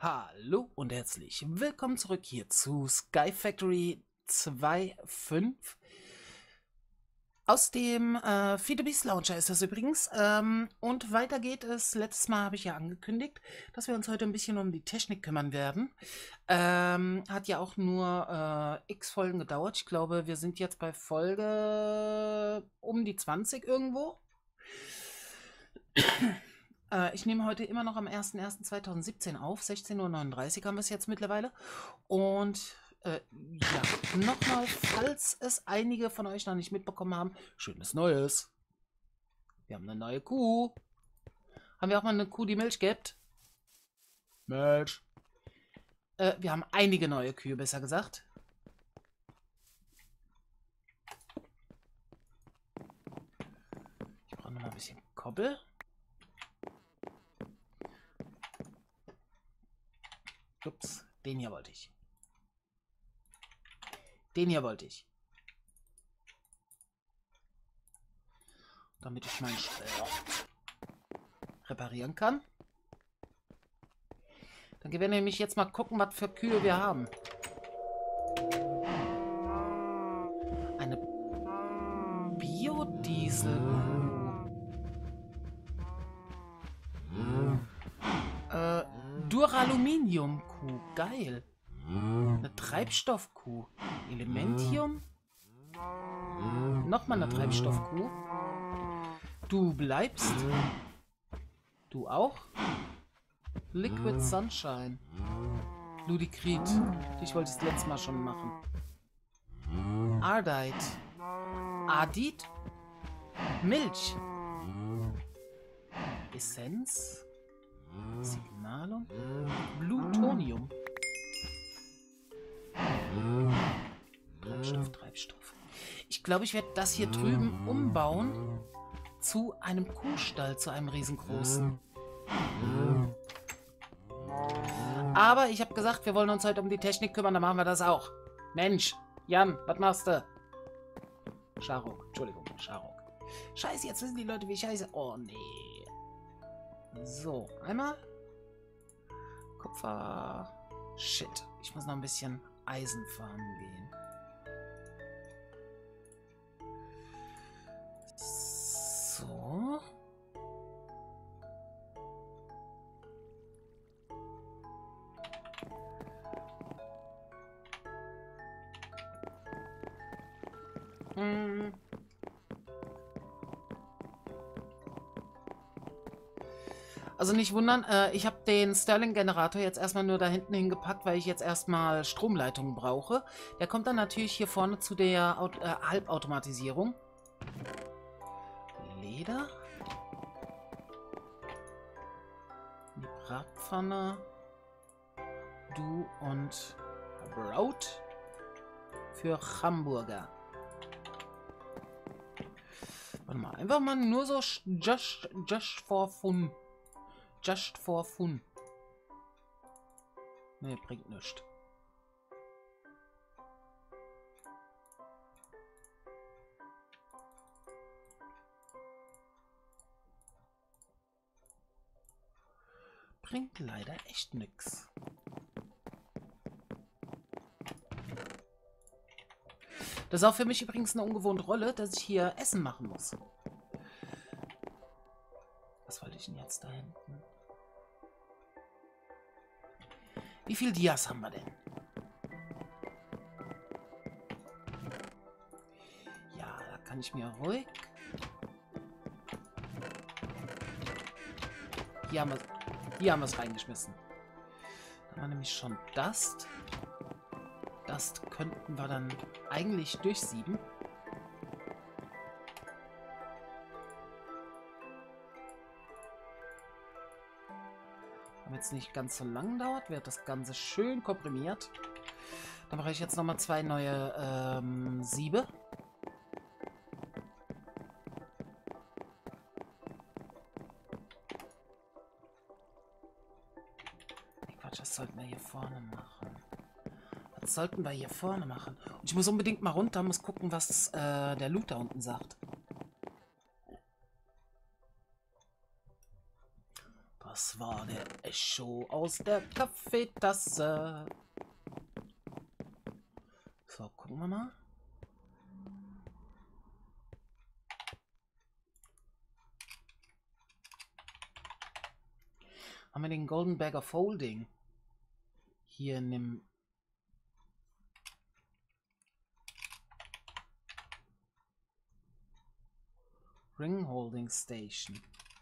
Hallo und herzlich willkommen zurück hier zu Sky Factory 2.5. Aus dem Feed Beast Launcher ist das übrigens. Und weiter geht es. Letztes Mal habe ich ja angekündigt, dass wir uns heute ein bisschen um die Technik kümmern werden. Hat ja auch nur x Folgen gedauert. Ich glaube, wir sind jetzt bei Folge um die 20 irgendwo. Ich nehme heute immer noch am 01.01.2017 auf. 16:39 Uhr haben wir es jetzt mittlerweile. Und ja, nochmal, falls es einige von euch noch nicht mitbekommen haben, schönes Neues. Wir haben eine neue Kuh. Haben wir auch mal eine Kuh, die Milch gibt? Milch. Wir haben einige neue Kühe, besser gesagt. Ich brauche noch mal ein bisschen Koppel. Ups, den hier wollte ich. Den hier wollte ich. Damit ich meinen Stall reparieren kann. Dann gehen wir nämlich jetzt mal gucken, was für Kühe wir haben. Eine Biodiesel-Kuh. Duraluminium-Kuh. Geil. Eine Treibstoffkuh. Elementium. Nochmal eine Treibstoffkuh. Du bleibst. Du auch. Liquid Sunshine. Ludikrit. Ich wollte es letztes Mal schon machen. Ardite. Ardit. Milch. Essenz. Signalum. Plutonium. Treibstoff. Ich glaube, ich werde das hier drüben umbauen zu einem Kuhstall, zu einem riesengroßen. Aber ich habe gesagt, wir wollen uns heute um die Technik kümmern, dann machen wir das auch. Mensch, Jan, was machst du? Scharok, Entschuldigung, Scharok. Scheiße, jetzt wissen die Leute, wie scheiße. Oh, nee. So, einmal. Kupfer. Shit, ich muss noch ein bisschen Eisen farmen gehen. So. Also nicht wundern, ich habe den Stirling-Generator jetzt erstmal nur da hinten hingepackt, weil ich jetzt erstmal Stromleitungen brauche. Der kommt dann natürlich hier vorne zu der Halbautomatisierung. Leder. Die Bratpfanne. Du und Brot für Hamburger. Warte mal, einfach mal nur so just for fun. Just for fun. Ne, bringt nichts. Bringt leider echt nichts. Das ist auch für mich übrigens eine ungewohnte Rolle, dass ich hier Essen machen muss. Was wollte ich denn jetzt da hinten? Wie viel Dias haben wir denn? Ja, da kann ich mir ruhig... Hier haben wir es reingeschmissen. Da war nämlich schon Dust. Dust könnten wir dann eigentlich durchsieben. Damit es nicht ganz so lang dauert, wird das Ganze schön komprimiert. Dann mache ich jetzt nochmal 2 neue Siebe. Quatsch, was sollten wir hier vorne machen? Was sollten wir hier vorne machen? Und ich muss unbedingt mal runter, muss gucken, was der Loot da unten sagt. Das war der Echo aus der Kaffeetasse. So, gucken wir mal. Haben wir den Golden Bag of Holding. Hier in dem... Ring Holding Station.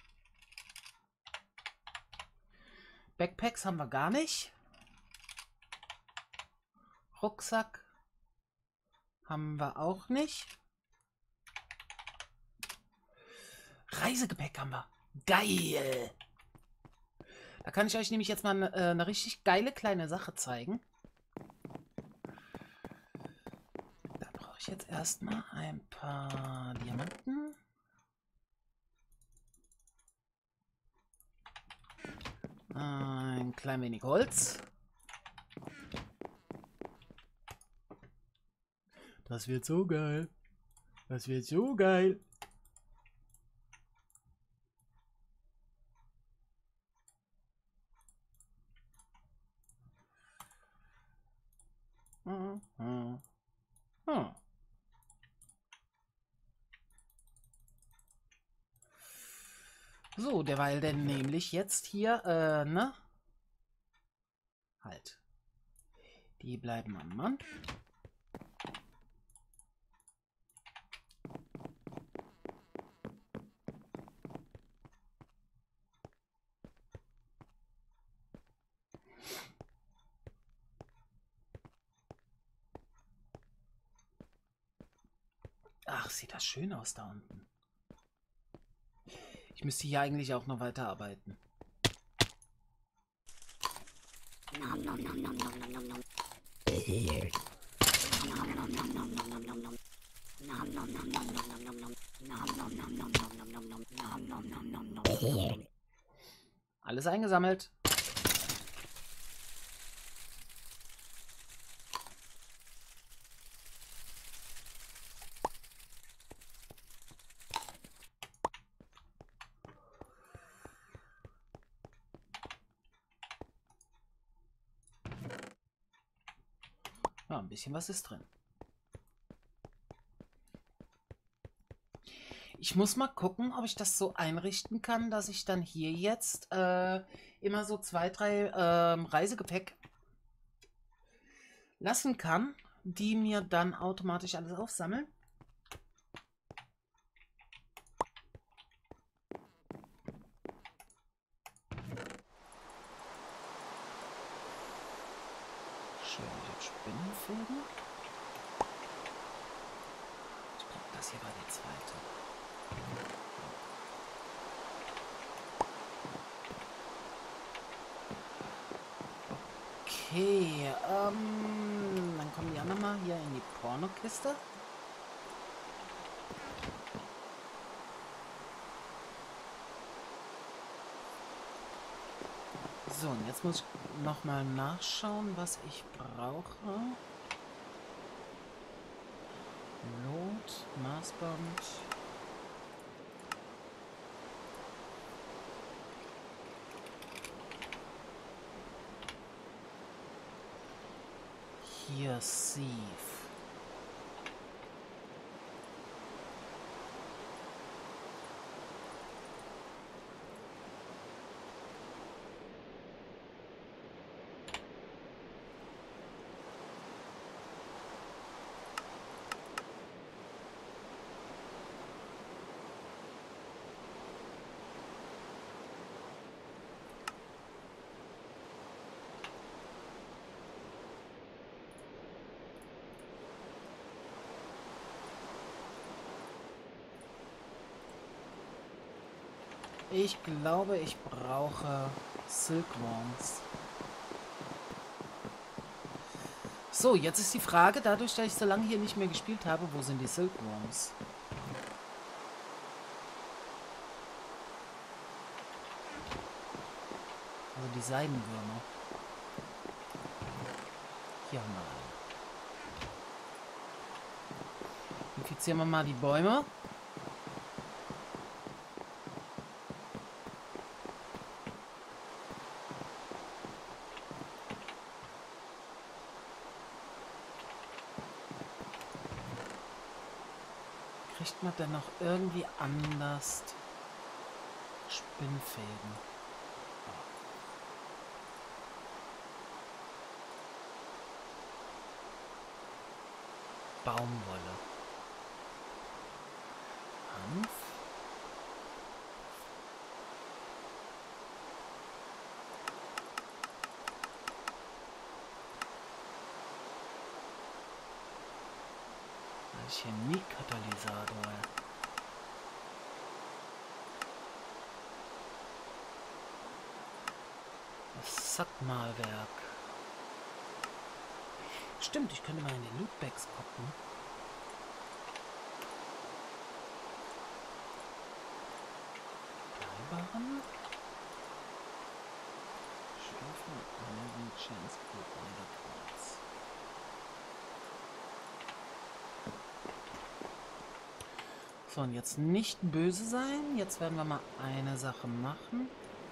Backpacks haben wir gar nicht. Rucksack haben wir auch nicht. Reisegepäck haben wir. Geil! Da kann ich euch nämlich jetzt mal eine richtig geile kleine Sache zeigen. Da brauche ich jetzt erstmal ein paar Diamanten. Ein klein wenig Holz. Das wird so geil. Das wird so geil. So, derweil denn nämlich jetzt hier, ne? Halt. Die bleiben am Mann. Ach, sieht das schön aus da unten. Ich müsste hier eigentlich auch noch weiterarbeiten. Alles eingesammelt. Ja, ein bisschen was ist drin. Ich muss mal gucken, ob ich das so einrichten kann, dass ich dann hier jetzt immer so 2, 3 Reisegepäck lassen kann, die mir dann automatisch alles aufsammeln. Schön mit Spinnenfäden. Ich glaube, das hier war die zweite. Okay, dann kommen die anderen mal hier in die Pornokiste. So, und jetzt muss ich nochmal nachschauen, was ich brauche. Lot, Maßband. Hier Sieve. Ich glaube, ich brauche Silkworms. So, jetzt ist die Frage, dadurch, dass ich so lange hier nicht mehr gespielt habe, wo sind die Silkworms? Also die Seidenwürmer. Hier haben wir einen. Infizieren wir mal die Bäume. Kriegt man denn noch irgendwie anders Spinnfäden? Baumwolle. Hanf. Chemiekatalysator. Das Sackmalwerk. Stimmt, ich könnte mal in den Lootbags gucken. Bleibaren. Stufen, Energie, Chance, Niederkreuz. So, und jetzt nicht böse sein. Jetzt werden wir mal eine Sache machen.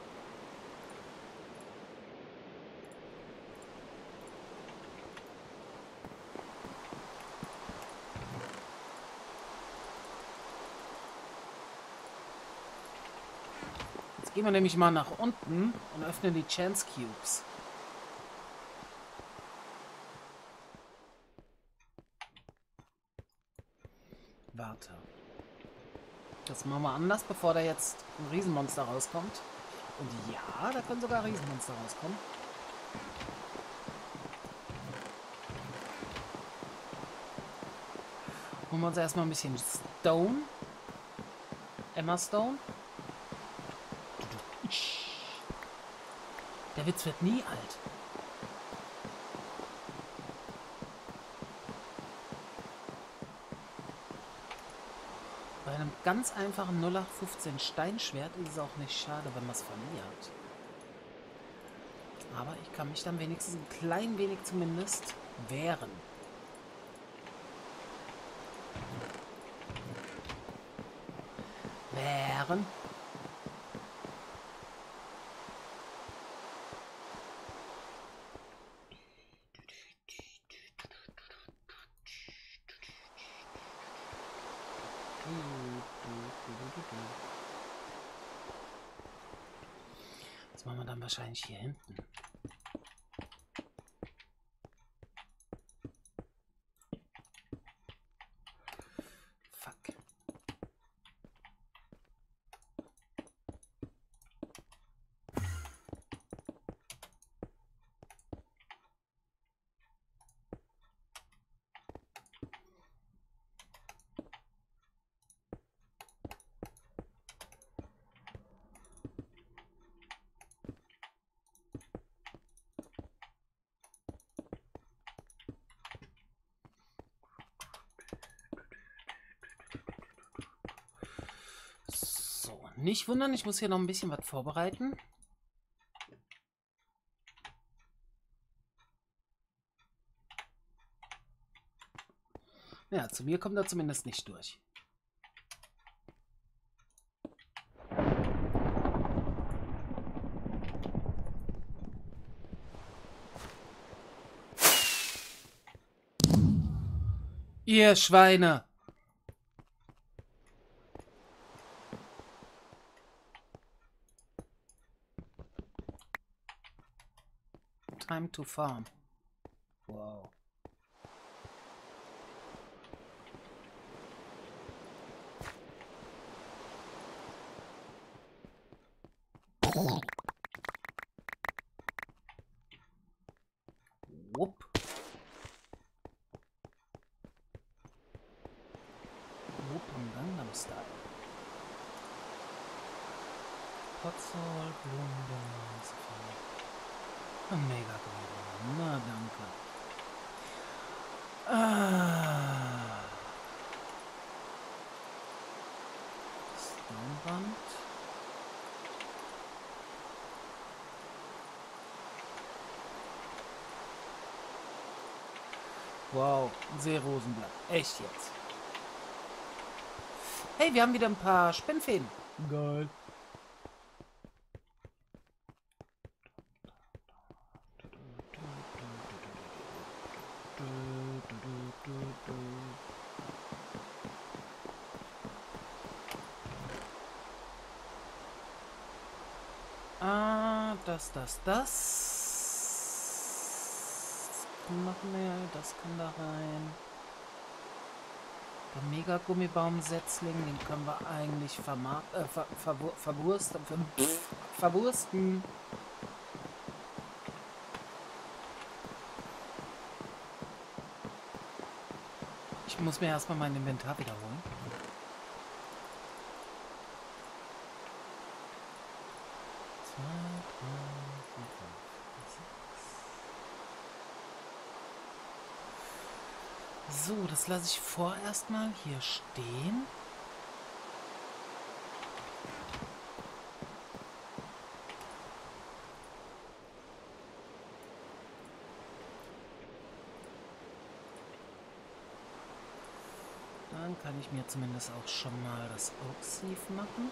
Jetzt gehen wir nämlich mal nach unten und öffnen die Chance Cubes. Warte. Das machen wir anders, bevor da jetzt ein Riesenmonster rauskommt. Und ja, da können sogar Riesenmonster rauskommen. Holen wir uns erstmal ein bisschen Stone. Emma Stone. Der Witz wird nie alt. Bei einem ganz einfachen 0815 Steinschwert ist es auch nicht schade, wenn man es verliert. Aber ich kann mich dann wenigstens ein klein wenig zumindest wehren. Wehren. Das machen wir dann wahrscheinlich hier hinten. Fuck. Nicht wundern, ich muss hier noch ein bisschen was vorbereiten. Ja, zu mir kommt er zumindest nicht durch. Ihr Schweine! Time to farm. Wow. Whoop. Whoop im Gangnam Style. Potzol, Blumen, mega cool. Na, danke. Stoneband. Wow, ein Seerosenblatt. Echt jetzt. Hey, wir haben wieder ein paar Spinnfäden. Geil. Machen wir, das kann da rein. Der Mega-Gummibaumsetzling, den können wir eigentlich verwursten. Ich muss mir erstmal mein Inventar wiederholen. So, das lasse ich vorerst mal hier stehen. Dann kann ich mir zumindest auch schon mal das Oak Sieve machen.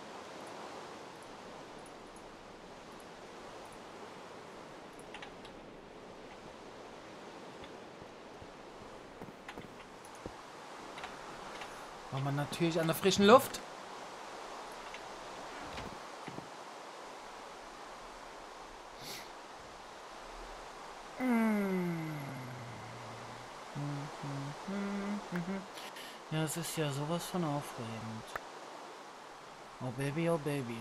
Braucht man natürlich an der frischen Luft. Ja, es ist ja sowas von aufregend. Oh Baby, oh Baby.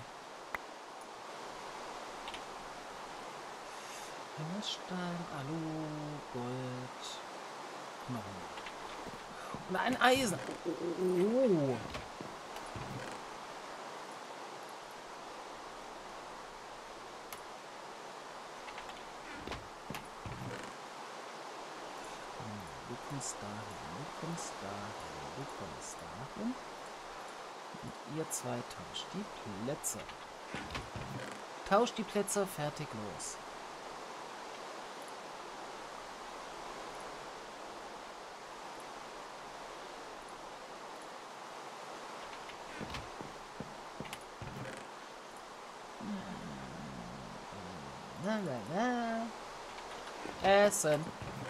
Stein, Alu, Gold, Knochen. Und ein Eisen. Oh. Du kommst dahin, du kommst dahin, du kommst dahin. Und ihr zwei tauscht die Plätze. Tauscht die Plätze, fertig, los. Essen.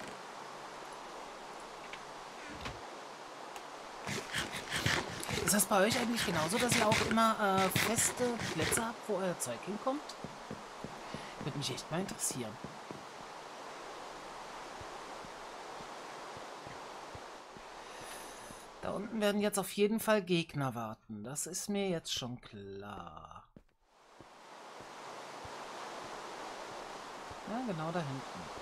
Ist das bei euch eigentlich genauso, dass ihr auch immer feste Plätze habt, wo euer Zeug hinkommt? Würde mich echt mal interessieren. Da unten werden jetzt auf jeden Fall Gegner warten. Das ist mir jetzt schon klar. Ja, genau da hinten.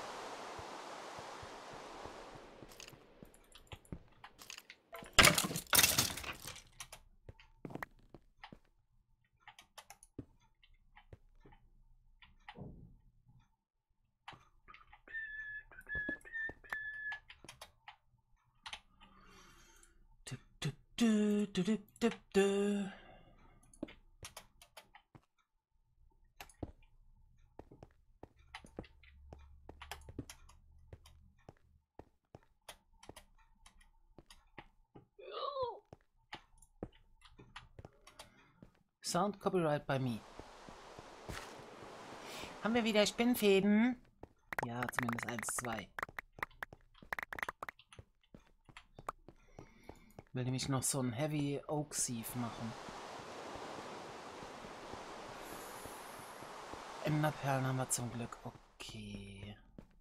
Sound Copyright by me. Haben wir wieder Spinnfäden? Ja, zumindest 1, 2. Will nämlich noch so ein Heavy Oak Sieve machen. Enderperlen haben wir zum Glück. Okay.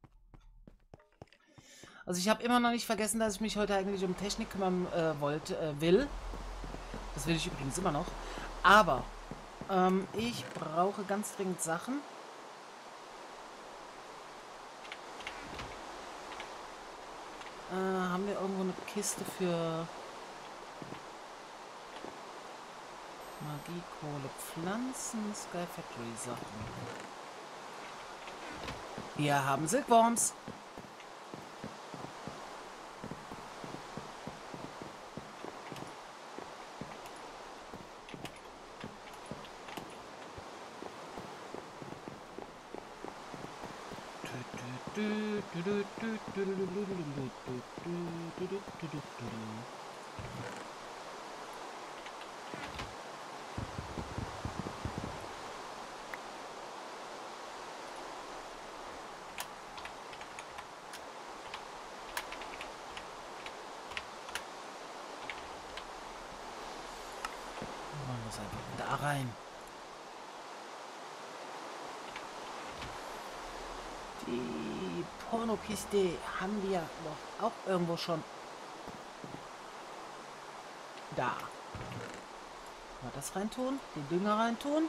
Also ich habe immer noch nicht vergessen, dass ich mich heute eigentlich um Technik kümmern will. Das will ich übrigens immer noch. Aber ich brauche ganz dringend Sachen. Haben wir irgendwo eine Kiste für Magie, Kohle, Pflanzen, Sky Factory Sachen? Wir haben Silkworms. Man muss einfach da rein. Die Pornokiste haben wir doch auch irgendwo schon. Da. Mal das reintun, den Dünger reintun.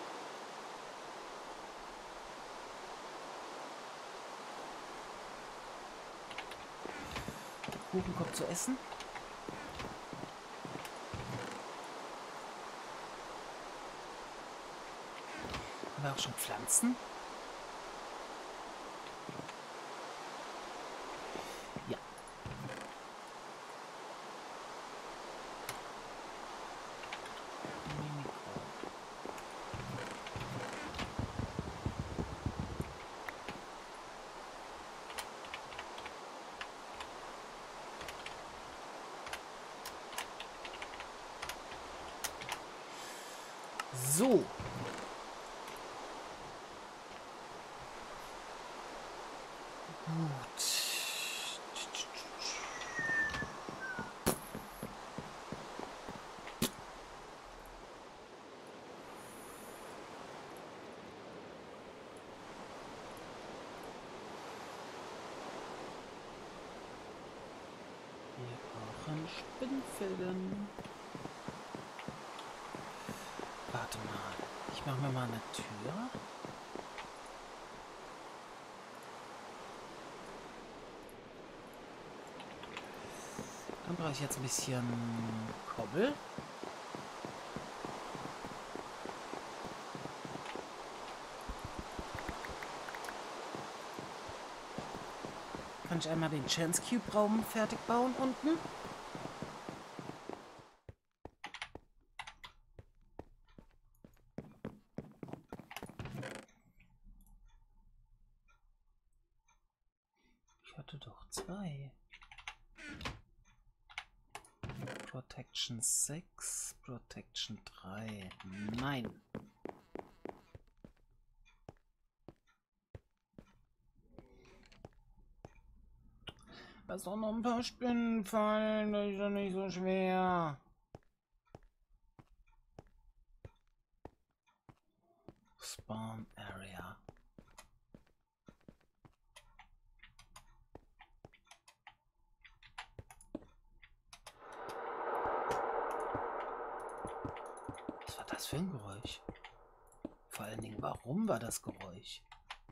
Der Kuchen kommt zu essen. Haben wir auch schon Pflanzen? Ja. So. Gut. Wir brauchen Spinnfäden. Warte mal. Ich mache mir mal eine Tür. Dann brauche ich jetzt ein bisschen Kobbel. Kann ich einmal den Chance Cube Raum fertig bauen unten? Ich hatte doch 2. Protection 6, Protection 3. Nein. Lass doch noch ein paar Spinnen fallen, das ist doch nicht so schwer. Spawn Area. Was war das für ein Geräusch? Vor allen Dingen, warum war das Geräusch?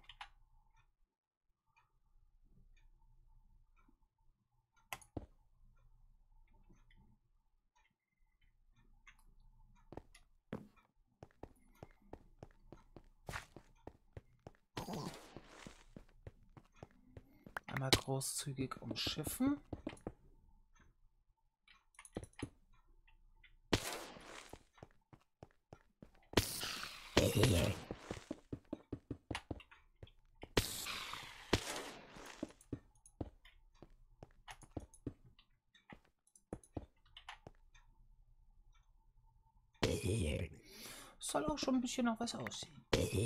Einmal großzügig umschiffen. Soll auch schon ein bisschen noch was aussehen.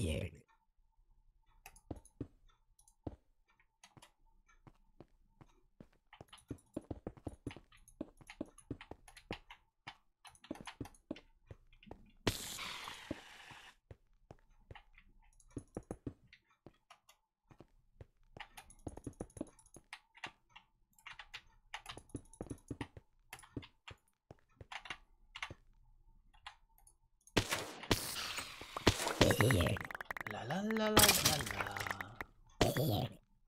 La la la la la la.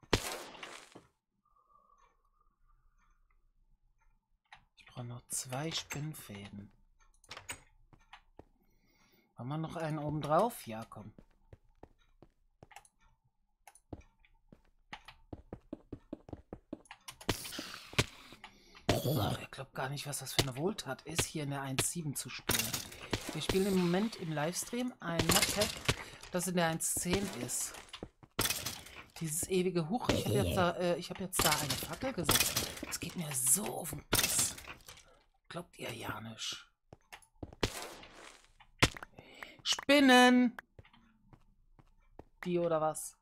Ich brauche noch 2 Spinnfäden. Haben wir noch einen oben drauf? Ja, komm. Ach, ich glaube gar nicht, was das für eine Wohltat ist, hier in der 1.7 zu spielen. Wir spielen im Moment im Livestream ein Modpack, das in der 1.10 ist. Dieses ewige Huch, ich habe jetzt da eine Fackel gesetzt. Das geht mir so auf den Piss. Glaubt ihr ja nicht. Spinnen! Die oder was?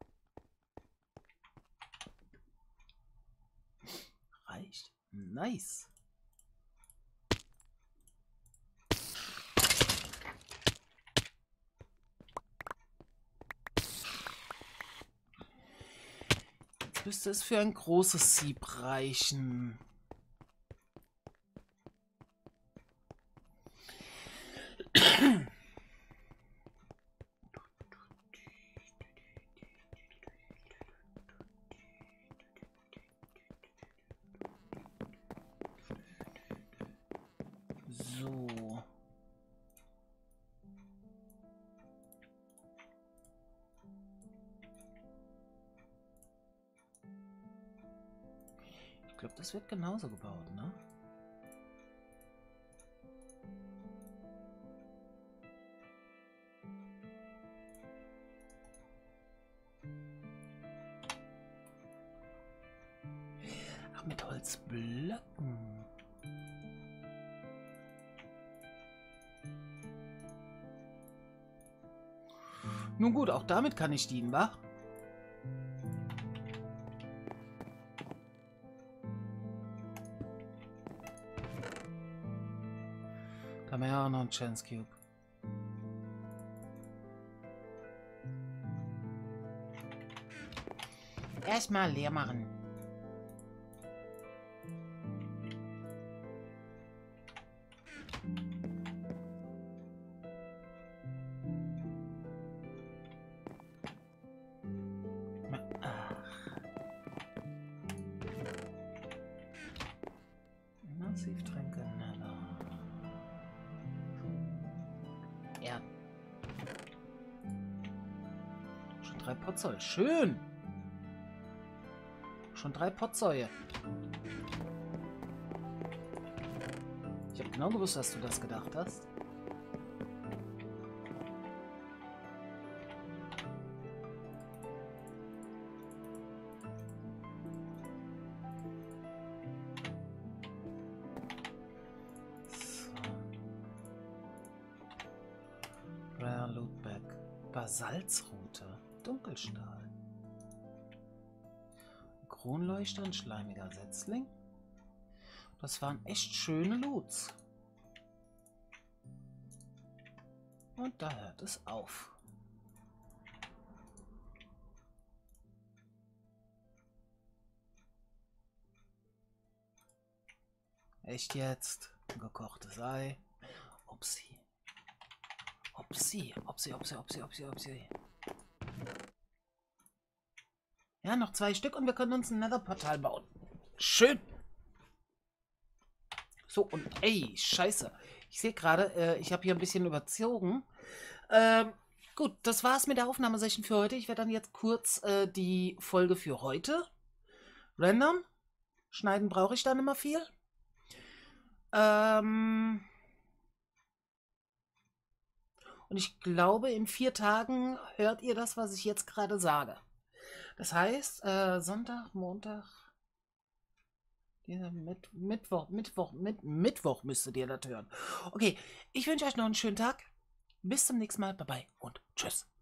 Reicht. Nice. Müsste es für ein großes Sieb reichen. So. Ich glaube, das wird genauso gebaut, ne? Ach, mit Holzblöcken. Nun gut, auch damit kann ich dienen, wa? Da haben wir ja auch noch einen Chance Cube. Erstmal leer machen. Massivtränke, ja. Schon 3 Potzoll. Schön. Schon 3 Potsäue. Ich habe genau gewusst, dass du das gedacht hast. Rare Lootback. Basalzrute. Dunkelstahl. Kronleuchter und schleimiger Setzling. Das waren echt schöne Loots. Und da hört es auf. Echt jetzt? Gekochtes Ei. Upsi. Upsi. Ja, noch 2 Stück und wir können uns ein Nether-Portal bauen. Schön. So, und ey, scheiße. Ich sehe gerade, ich habe hier ein bisschen überzogen. Gut, das war's mit der Aufnahmesession für heute. Ich werde dann jetzt kurz die Folge für heute rendern. Schneiden brauche ich dann immer viel. Und ich glaube, in 4 Tagen hört ihr das, was ich jetzt gerade sage. Das heißt, Sonntag, Montag, Mittwoch müsstet ihr das hören. Okay, ich wünsche euch noch einen schönen Tag. Bis zum nächsten Mal. Bye bye und tschüss.